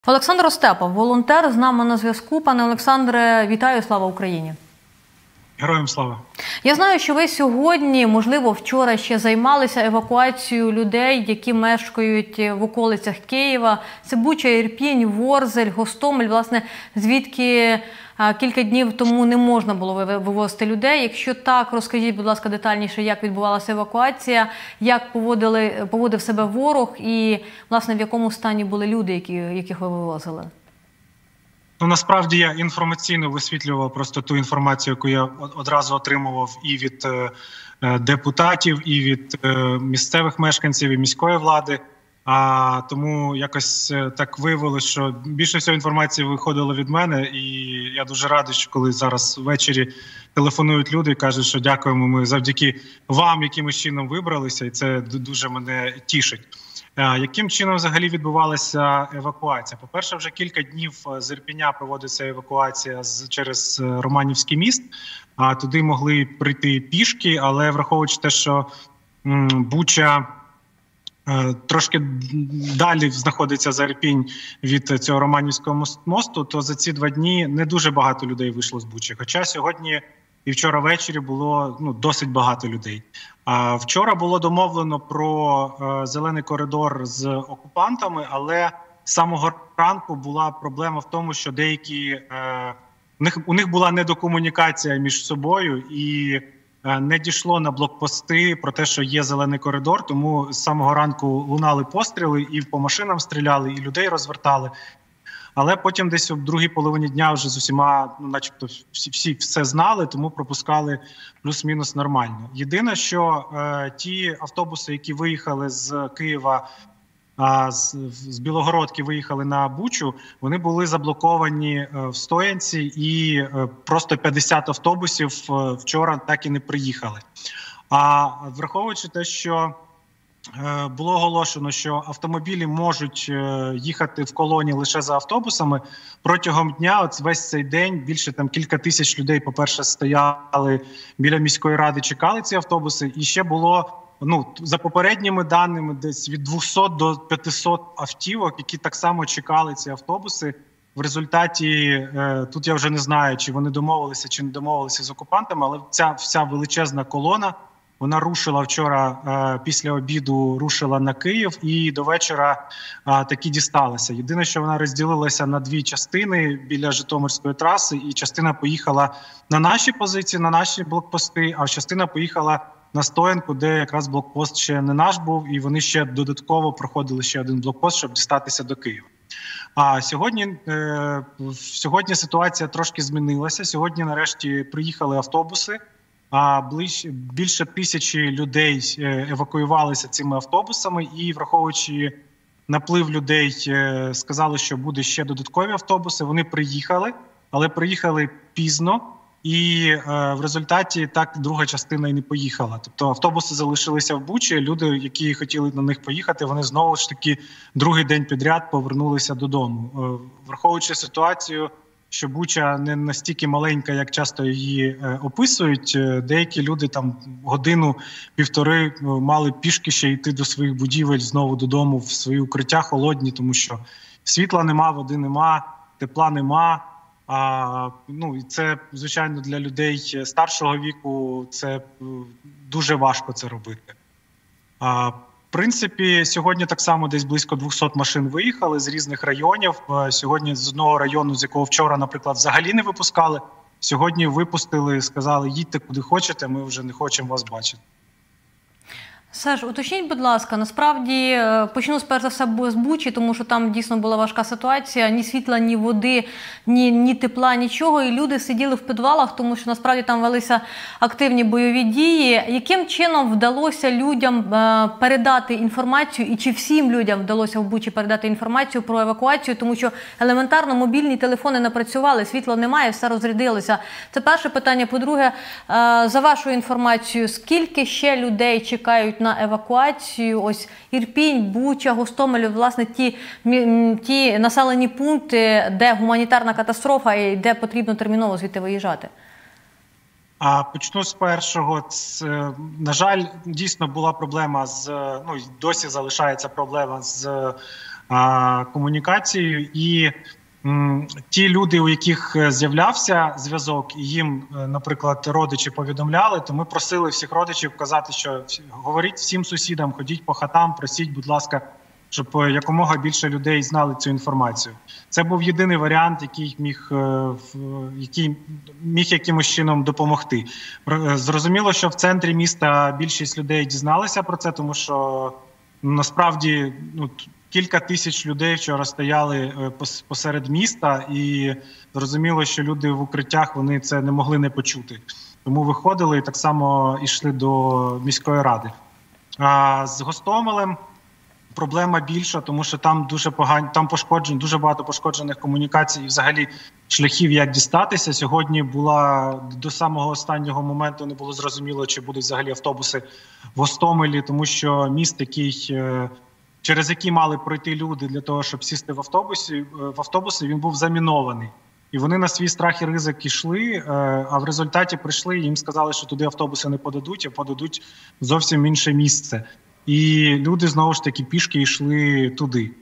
Олександр Остепов, волонтер, з нами на зв'язку. Пане Олександре, вітаю, слава Україні. Героям слава. Я знаю, що ви сьогодні, можливо, вчора ще займалися евакуацією людей, які мешкають в околицях Києва. Це Буча, Ірпінь, Ворзель, Гостомель, власне, звідки кілька днів тому не можна було вивозити людей. Якщо так, розкажіть, будь ласка, детальніше, як відбувалася евакуація, як поводив себе ворог і, власне, в якому стані були люди, яких ви вивозили? Ну, насправді я інформаційно висвітлював просто ту інформацію, яку я одразу отримував і від депутатів, і від місцевих мешканців, і міської влади. Тому якось так виявилося, що більше всього інформації виходило від мене, і я дуже радий, що коли зараз ввечері телефонують люди і кажуть, що дякуємо, ми завдяки вам якимось чином вибралися, і це дуже мене тішить. Яким чином взагалі відбувалася евакуація? По-перше, вже кілька днів з Ірпеня проводиться евакуація через Романівський міст. Туди могли прийти пішки, але враховуючи те, що Буча трошки далі знаходиться за Ірпінь від цього Романівського мосту, то за ці 2 дні не дуже багато людей вийшло з Бучі. Хоча сьогодні і вчора ввечері було досить багато людей. Вчора було домовлено про зелений коридор з окупантами, але з самого ранку була проблема в тому, що у них була недокомунікація між собою і не дійшло на блокпости про те, що є зелений коридор, тому з самого ранку лунали постріли, і по машинам стріляли, і людей розвертали. Але потім десь в другій половині дня вже з усіма, начебто, всі все знали, тому пропускали плюс-мінус нормально. Єдине, що ті автобуси, які виїхали з Києва, з Білогородки виїхали на Бучу, вони були заблоковані в стоянці, і просто 50 автобусів вчора так і не приїхали. А враховуючи те, що було оголошено, що автомобілі можуть їхати в колоні лише за автобусами, протягом дня, весь цей день, більше кілька тисяч людей, по-перше, стояли біля міської ради, чекали ці автобуси, і ще було, за попередніми даними, десь від 200 до 500 автівок, які так само чекали ці автобуси. В результаті, тут я вже не знаю, чи вони домовилися, чи не домовилися з окупантами, але ця вся величезна колона, вона рушила вчора, після обіду рушила на Київ і до вечора таки дісталася. Єдине, що вона розділилася на 2 частини біля Житомирської траси, і частина поїхала на наші позиції, на наші блокпости, а частина поїхала на стоянку, де якраз блокпост ще не наш був, і вони ще додатково проходили ще один блокпост, щоб дістатися до Києва. А сьогодні ситуація трошки змінилася. Сьогодні нарешті приїхали автобуси. Більше 1000 людей евакуювалися цими автобусами, і, враховуючи наплив людей, сказали, що буде ще додаткові автобуси. Вони приїхали, але приїхали пізно, і в результаті так друга частина і не поїхала. Тобто автобуси залишилися в Бучі, люди, які хотіли на них поїхати, вони знову ж таки другий день підряд повернулися додому. Враховуючи ситуацію, що Буча не настільки маленька, як часто її описують, деякі люди годину-півтори мали пішки ще йти до своїх будівель, знову додому, в свої укриття холодні, тому що світла нема, води нема, тепла нема. І це, звичайно, для людей старшого віку це дуже важко це робити. В принципі, сьогодні так само десь близько 200 машин виїхали з різних районів. Сьогодні з одного району, з якого вчора, наприклад, взагалі не випускали, сьогодні випустили, сказали, їдьте куди хочете, ми вже не хочемо вас бачити. Серж, уточніть, будь ласка, насправді, почну перш за все з Бучі, тому що там дійсно була важка ситуація, ні світла, ні води, ні тепла, нічого, і люди сиділи в підвалах, тому що насправді там велися активні бойові дії. Яким чином вдалося людям передати інформацію, і чи всім людям вдалося в Бучі передати інформацію про евакуацію, тому що елементарно мобільні телефони не працювали, світла немає, все розрядилося. Це перше питання. По-друге, за вашою інформацією, скільки ще людей чекають на евакуацію? Ось Ірпінь, Буча, Гостомель, власне, ті населені пункти, де гуманітарна катастрофа і де потрібно терміново звідти виїжджати. Почну з першого. На жаль, дійсно була проблема досі залишається проблема з комунікацією. І ті люди, у яких з'являвся зв'язок, і їм, наприклад, родичі повідомляли, то ми просили всіх родичів казати, що говоріть всім сусідам, ходіть по хатам, просіть, будь ласка, щоб якомога більше людей знали цю інформацію. Це був єдиний варіант, який міг якимось чином допомогти. Зрозуміло, що в центрі міста більшість людей дізналися про це, тому що насправді кілька тисяч людей вчора стояли посеред міста, і зрозуміло, що люди в укриттях, вони це не могли не почути. Тому виходили і так само йшли до міської ради. З Гостомелем проблема більша, тому що там дуже багато пошкоджених комунікацій і взагалі шляхів, як дістатися. Сьогодні до самого останнього моменту не було зрозуміло, чи будуть взагалі автобуси в Гостомелі, тому що міст, через який мали пройти люди для того, щоб сісти в автобуси, він був замінований. І вони на свій страх і ризик йшли, а в результаті прийшли, і їм сказали, що туди автобуси не подадуть, а подадуть зовсім інше місце. І люди, знову ж таки, пішки йшли туди.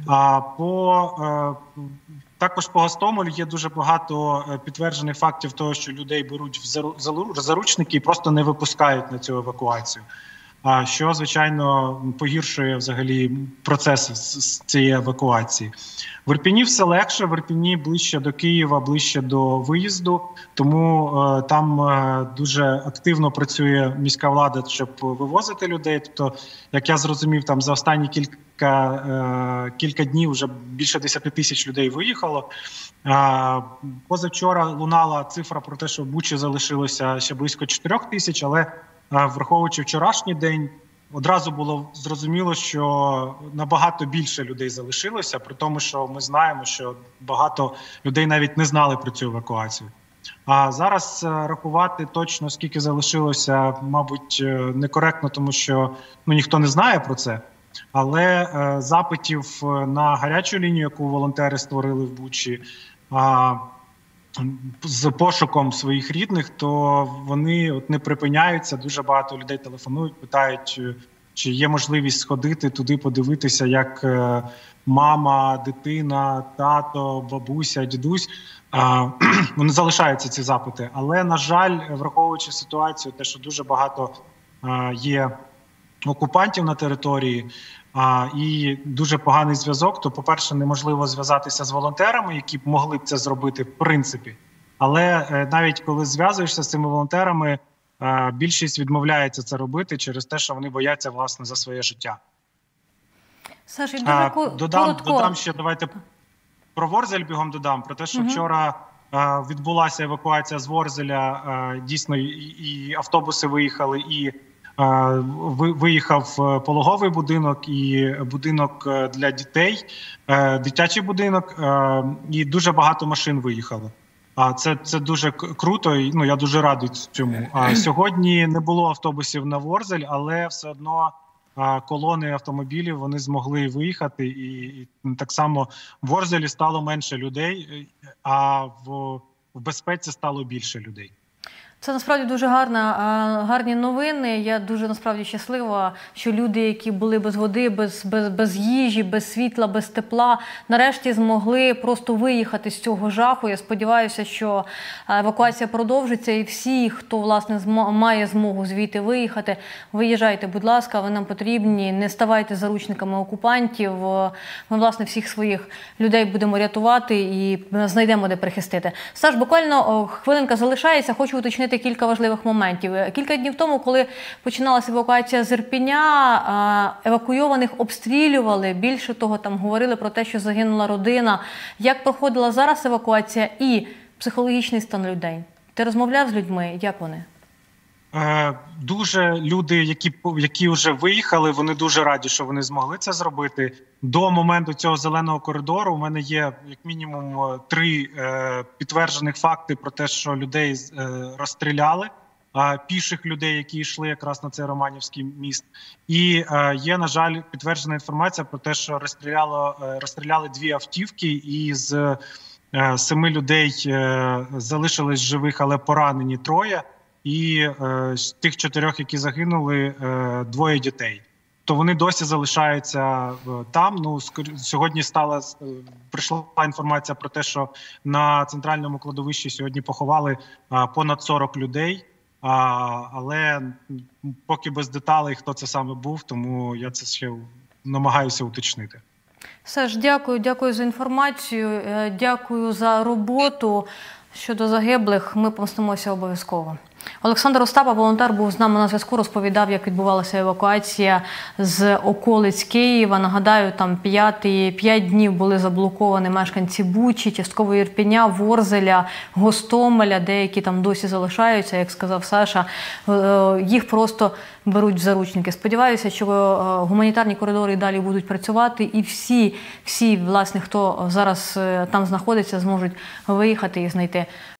Також по Гостомелю є дуже багато підтверджених фактів того, що людей беруть в заручники і просто не випускають на цю евакуацію. Що, звичайно, погіршує взагалі процес з цієї евакуації. В Ірпені все легше, в Ірпені ближче до Києва, ближче до виїзду, тому там дуже активно працює міська влада, щоб вивозити людей. Тобто, як я зрозумів, там за останні кілька днів вже більше 10 тисяч людей виїхало. Позавчора лунала цифра про те, що в Бучі залишилося ще близько 4 тисяч, але враховуючи вчорашній день, одразу було зрозуміло, що набагато більше людей залишилося, при тому, що ми знаємо, що багато людей навіть не знали про цю евакуацію. А зараз рахувати точно, скільки залишилося, мабуть, некоректно, тому що ніхто не знає про це. Але запитів на гарячу лінію, яку волонтери створили в Бучі, з пошуком своїх рідних, то вони не припиняються. Дуже багато людей телефонують, питають, чи є можливість сходити туди, подивитися, як мама, дитина, тато, бабуся, дідусь. Вони залишаються ці запити. Але, на жаль, враховуючи ситуацію, те, що дуже багато є окупантів на території, і дуже поганий зв'язок, то, по-перше, неможливо зв'язатися з волонтерами, які б могли б це зробити в принципі. Але навіть коли зв'язуєшся з цими волонтерами, більшість відмовляється це робити через те, що вони бояться, власне, за своє життя. Саш, дуже додам ще, давайте про Ворзель бігом додам, про те, що вчора відбулася евакуація з Ворзеля, дійсно і автобуси виїхали, і виїхав пологовий будинок і будинок для дітей, дитячий будинок, і дуже багато машин виїхало. Це дуже круто, і я дуже радий цьому. Сьогодні не було автобусів на Ворзель, але все одно колони автомобілів вони змогли виїхати, і так само в Ворзелі стало менше людей, а в безпеці стало більше людей. Це насправді дуже гарні новини. Я дуже насправді щаслива, що люди, які були без води, без їжі, без світла, без тепла, нарешті змогли просто виїхати з цього жаху. Я сподіваюся, що евакуація продовжиться і всі, хто, власне, має змогу звідти виїхати, виїжджайте, будь ласка, ви нам потрібні, не ставайте заручниками окупантів. Ми, власне, всіх своїх людей будемо рятувати і знайдемо, де прихистити. Саш, буквально хвилинка залишається, хочу уточнити кілька важливих моментів. Кілька днів тому, коли починалася евакуація з Ірпеня, евакуйованих обстрілювали. Більше того, там говорили про те, що загинула родина. Як проходила зараз евакуація і психологічний стан людей? Ти розмовляв з людьми? Як вони? Дуже люди, які вже виїхали, вони дуже раді, що вони змогли це зробити. До моменту цього зеленого коридору у мене є як мінімум 3 підтверджених факти про те, що людей розстріляли, піших людей, які йшли якраз на цей Романівський міст. І є, на жаль, підтверджена інформація про те, що розстріляли 2 автівки, і з 7 людей залишились живих, але поранені 3. І з тих 4, які загинули, 2 дітей. то вони досі залишаються там. Ну, сьогодні прийшла інформація про те, що на центральному кладовищі сьогодні поховали понад 40 людей, але поки без деталей, хто це саме був, тому я це ще намагаюся уточнити. Саш, дякую за інформацію, дякую за роботу. Щодо загиблих, ми помстимося обов'язково. Олександр Остапов, волонтер, був з нами на зв'язку, розповідав, як відбувалася евакуація з околиць Києва. Нагадаю, там 5 днів були заблоковані мешканці Бучі, частково Ірпеня, Ворзеля, Гостомеля, деякі там досі залишаються, як сказав Саша, їх просто беруть в заручники. Сподіваюся, що гуманітарні коридори і далі будуть працювати, і всі, власне, хто зараз там знаходиться, зможуть виїхати і знайти